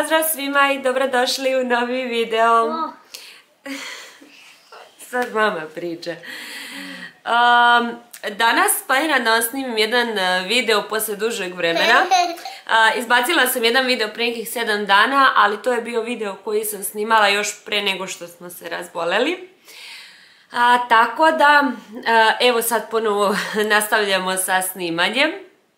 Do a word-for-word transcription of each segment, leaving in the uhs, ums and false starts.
Pozdrav svima i dobrodošli u novi video. Oh. Sad mama priča. Um, danas planiram da snimim jedan video posle dužeg vremena. Uh, izbacila sam jedan video pre nekih sedam dana, ali to je bio video koji sam snimala još pre nego što smo se razboleli. A, tako da, a, evo sad ponovo nastavljamo sa snimanjem.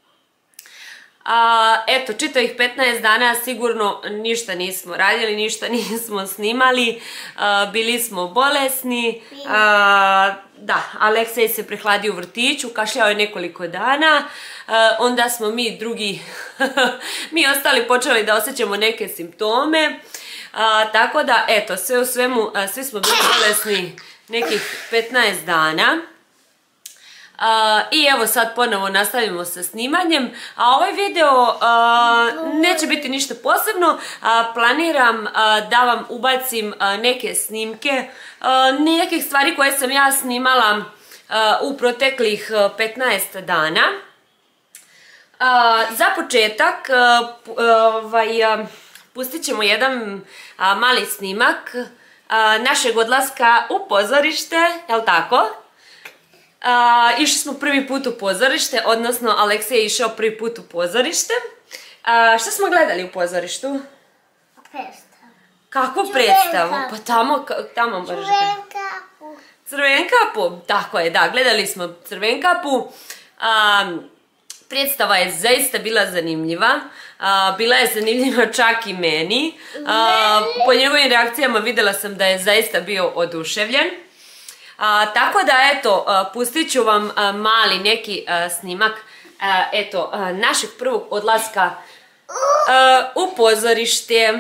A, eto, čitavih petnaest dana sigurno ništa nismo radili, ništa nismo snimali, a, bili smo bolesni, a, da, Aleksej se prehladio u vrtiću, kašljao je nekoliko dana, a, onda smo mi drugi, mi ostali počeli da osjećamo neke simptome, a, tako da, eto, sve u svemu, a, svi smo bili bolesni nekih petnaest dana. Uh, I evo sad ponovo nastavimo sa snimanjem, a ovaj video uh, neće biti ništa posebno. Uh, planiram uh, da vam ubacim uh, neke snimke, uh, nekih stvari koje sam ja snimala uh, u proteklih uh, petnaest dana. Uh, za početak uh, ovaj, uh, pustit ćemo jedan uh, mali snimak uh, našeg odlaska u pozorište, jel' tako? Uh, išli smo prvi put u pozorište, odnosno Aleksej je išao prvi put u pozorište. Uh, šta smo gledali u pozorištu? Predstavu. Kakvu predstavu? Pa tamo, tamo baš. Crvenkapu. Crvenkapu, tako je, da, gledali smo Crvenkapu. Um, predstava je zaista bila zanimljiva. Uh, bila je zanimljiva čak i meni. Uh, po njegovim reakcijama vidjela sam da je zaista bio oduševljen. A, tako da, eto, a, pustit ću vam a, mali neki a, snimak, a, eto, a, našeg prvog odlaska a, u pozorište.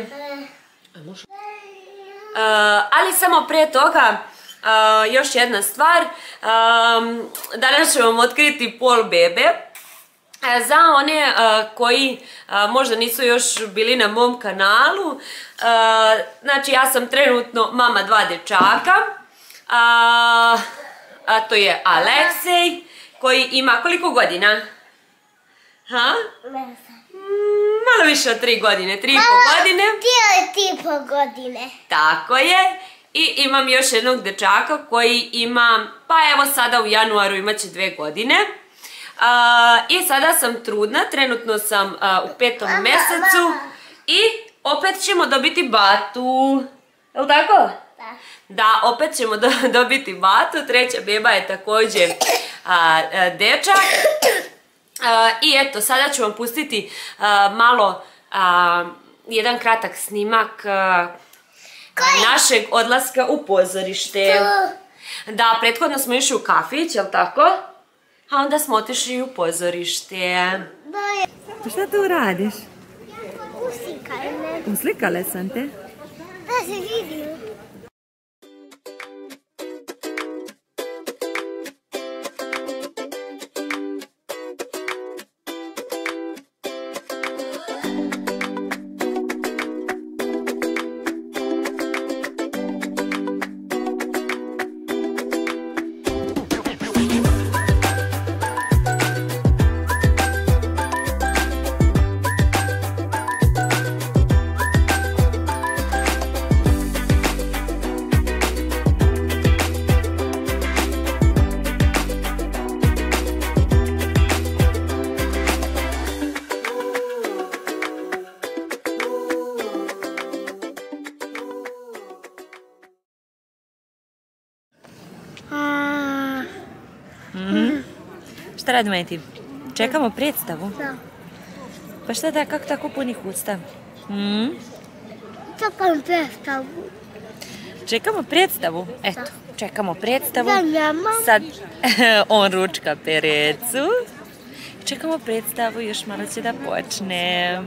A, ali samo pre toga, a, još jedna stvar, a, danas ću vam otkriti pol bebe. A, za one a, koji a, možda nisu još bili na mom kanalu, a, znači ja sam trenutno mama dva dječaka. A, a to je Aleksej koji ima koliko godina? Ha? Malo više od tri godine, tri i po godine. Ti je ti po godine. Tako je. I imam još jednog dečaka koji ima, pa evo sada u januaru imaće dve godine. A, I sada sam trudna, trenutno sam a, u petom mama, mesecu mama. I opet ćemo dobiti batu. Je li tako? Da, opet ćemo do, dobiti batu, treća beba je također a, a, dečak. A, I eto, sada ću vam pustiti a, malo a, jedan kratak snimak a, našeg odlaska u pozorište. Da, prethodno smo išli u kafić, jel' tako? A onda smo otišli u pozorište. Pa šta tu radiš? Uslikaj me. Uslikale sam te? Da se vidim. Šta radimo je ti? Čekamo predstavu? Da. Pa šta da, kako tako punih usta? Mm? Čekam predstavu. Čekamo predstavu? Eto, čekamo predstavu. Da, mama. Sad on ručka perecu. Čekamo predstavu, još malo će da počne.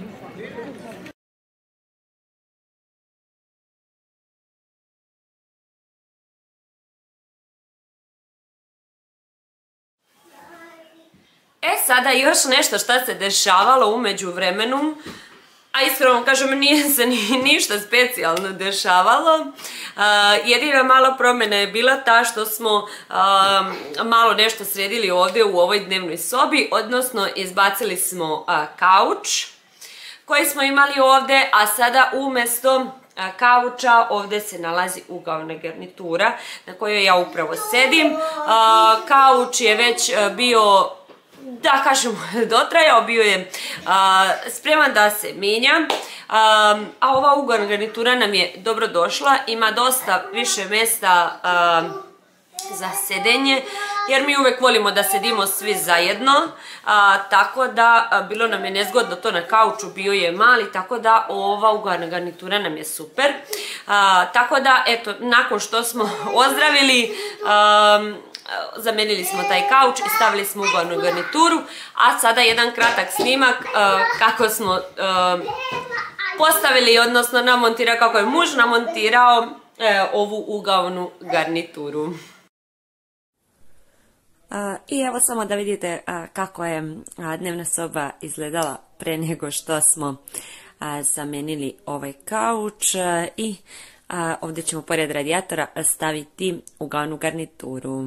E, sada još nešto šta se dešavalo u međuvremenu, a iskreno vam kažem, nije se ni, ništa specijalno dešavalo. Uh, jedina mala promjena je bila ta što smo uh, malo nešto sredili ovdje u ovoj dnevnoj sobi, odnosno izbacili smo uh, kauč. koji smo imali ovdje, a sada umjesto kauča ovdje se nalazi ugaona garnitura na kojoj ja upravo sedim. Kauč je već bio, da kažemo, dotrajao, bio je spreman da se mijenja. A ova ugaona garnitura nam je dobro došla, ima dosta više mjesta za sedenje, jer mi uvek volimo da sedimo svi zajedno, tako da bilo nam je nezgodno to na kauču, bio je mali, tako da ova ugaona garnitura nam je super. Tako da, eto, nakon što smo ozdravili, zamenili smo taj kauč i stavili smo ugaonu garnituru, a sada jedan kratak snimak kako smo postavili, odnosno namontirao, kako je muž namontirao ovu ugaonu garnituru. I evo samo da vidite kako je dnevna soba izgledala pre nego što smo zamenili ovaj kauč, i ovdje ćemo pored radijatora staviti ugaonu garnituru.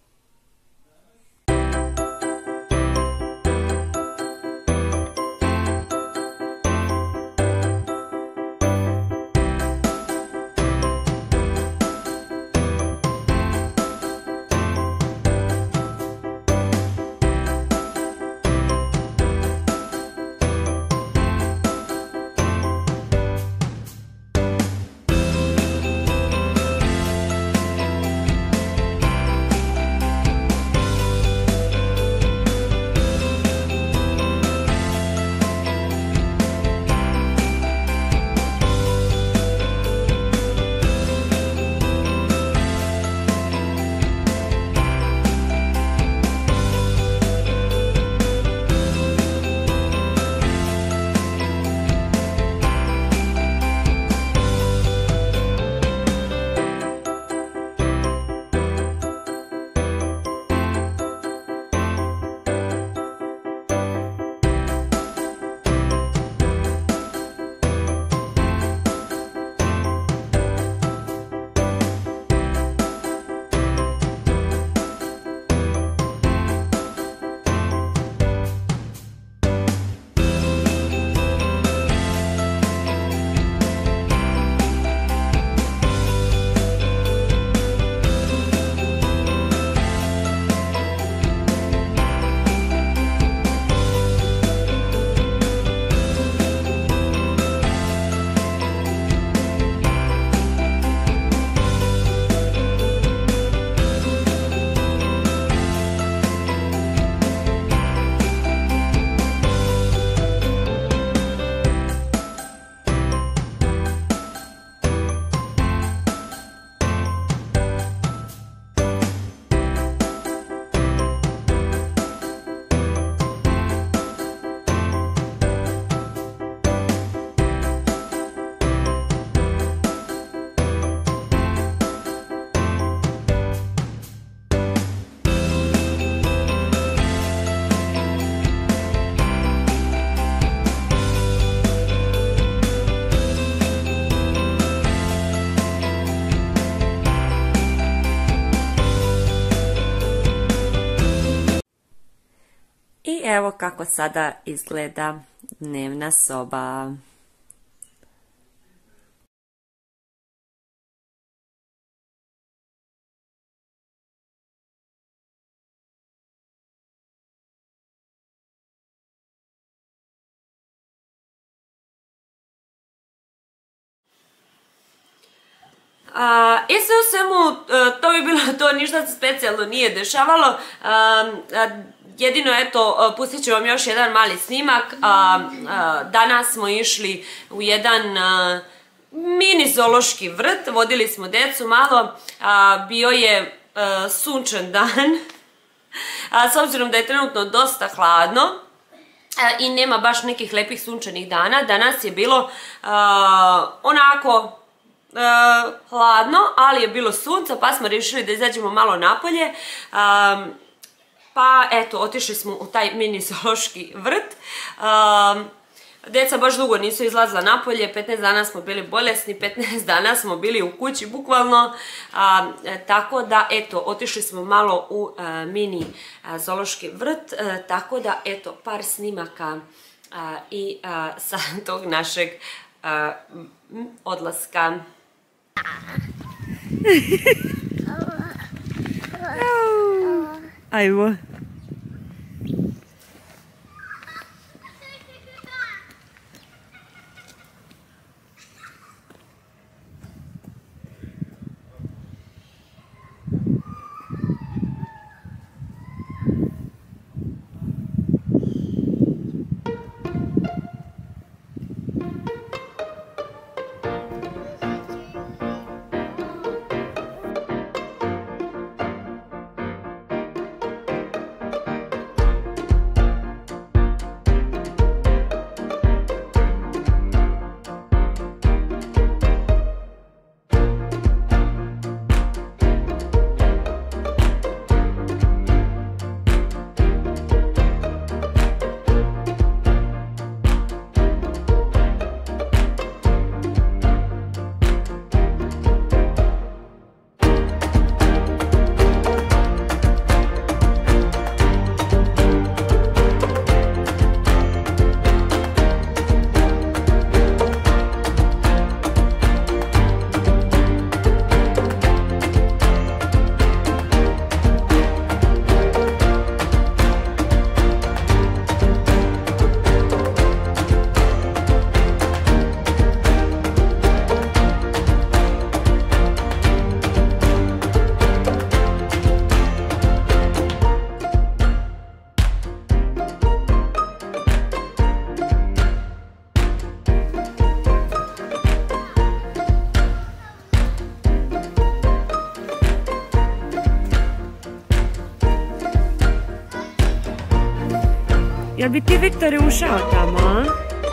Evo kako sada izgleda dnevna soba. I sve u svemu, to bi bilo to, ništa se specijalno nije dešavalo. Jedino, eto, pustit ću vam još jedan mali snimak. Danas smo išli u jedan mini zoološki vrt, vodili smo decu malo, bio je sunčan dan, s obzirom da je trenutno dosta hladno i nema baš nekih lepih sunčanih dana. Danas je bilo onako hladno, ali je bilo sunca, pa smo rješili da izađemo malo napolje. Pa eto, otišli smo u taj mini zoološki vrt. Deca baš dugo nisu izlazila napolje, petnaest dana smo bili bolesni, petnaest dana smo bili u kući bukvalno, tako da eto, otišli smo malo u mini zoološki vrt, tako da eto, par snimaka i sa tog našeg odlaska. Ajmo. Jel bi ti, Viktore, ušao tamo, a?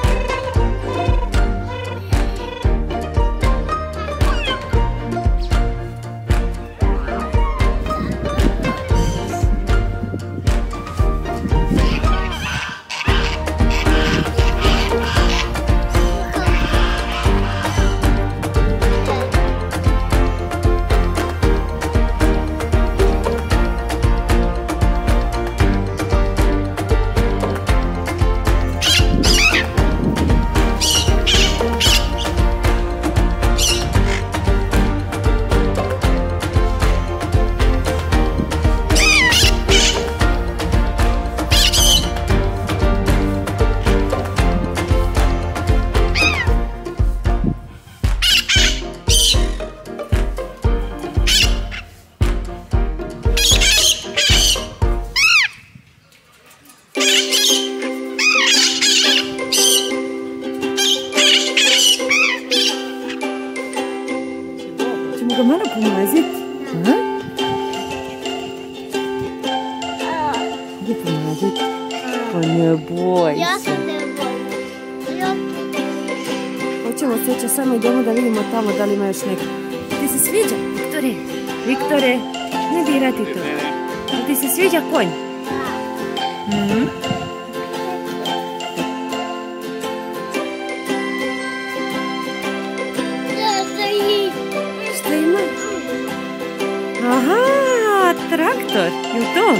Ćemo ga malo pomaziti? Gdje pomaziti? Pa ne boj se. Ja se ne bojim. Hoćemo sveća samo idemo da vidimo tamo da li ima još neko. Ti se sviđa, Viktore? Viktore, ne dirati to. Ti se sviđa konj? Mhm. Šta ima? Aha, traktor, je li to?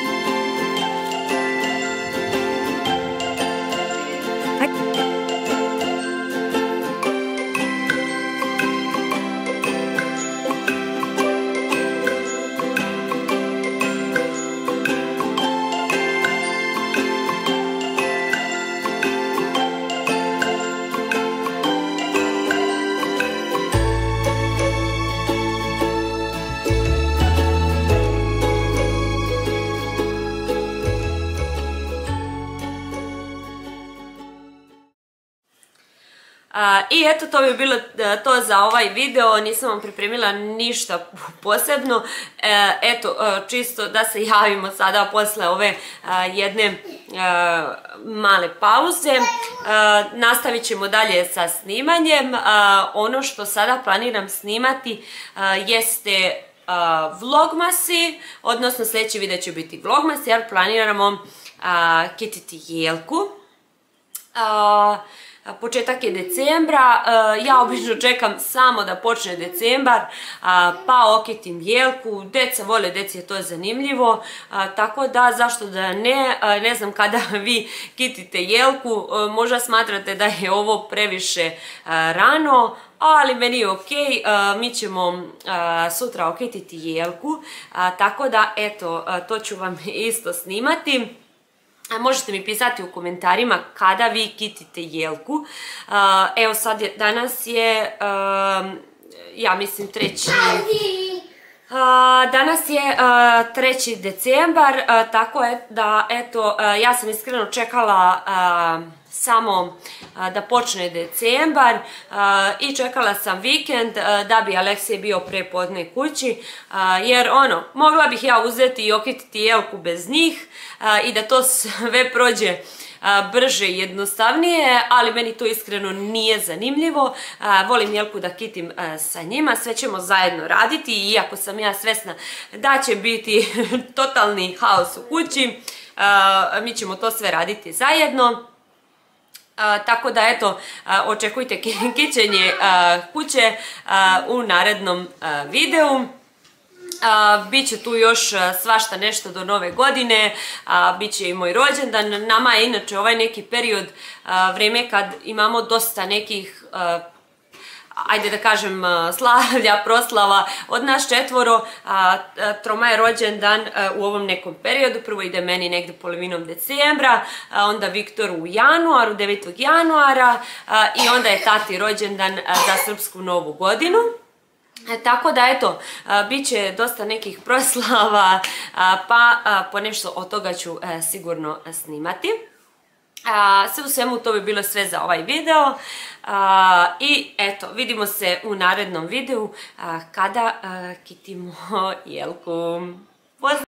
I eto, to bi bilo to za ovaj video, nisam vam pripremila ništa posebno, eto, čisto da se javimo sada posle ove jedne male pauze, nastavit ćemo dalje sa snimanjem. Ono što sada planiram snimati jeste vlogmasi, odnosno sljedeći video će biti vlogmasi jer planiramo kititi Jelku. početak je decembra, ja obično čekam samo da počne decembar, pa okitim jelku, deca vole, deci je to zanimljivo, tako da zašto da ne, ne znam kada vi kitite jelku, možda smatrate da je ovo previše rano, ali meni je ok, mi ćemo sutra okititi jelku, tako da eto, to ću vam isto snimati. Možete mi pisati u komentarima kada vi kitite jelku. Evo sad je, danas je, ja mislim treći... Danas je treći decembar, tako da eto, ja sam iskreno čekala samo da počne decembar i čekala sam vikend da bi Aleksej bio prepodne kući, jer ono, mogla bih ja uzeti i okititi jelku bez njih i da to sve prođe brže i jednostavnije, ali meni to iskreno nije zanimljivo. Volim jelku da kitim sa njima, sve ćemo zajedno raditi, iako sam ja svesna da će biti totalni haos u kući, mi ćemo to sve raditi zajedno. Tako da eto, očekujte kićenje kuće u narednom videu. Biće tu još svašta nešto do nove godine, biće i moj rođendan. Nama je inače ovaj neki period, vrijeme kad imamo dosta nekih, ajde da kažem, slavlja, proslava. Od nas četvoro, troma je rođendan u ovom nekom periodu. Prvo ide meni negdje polovinom decembra, onda Viktoru u januaru, devetog januara, i onda je tati rođendan za srpsku novu godinu. Tako da eto, bit će dosta nekih proslava, pa ponešto od toga ću sigurno snimati. Sve u svemu to bi bilo sve za ovaj video i eto, vidimo se u narednom videu kada kitimo jelku. Pozdrav!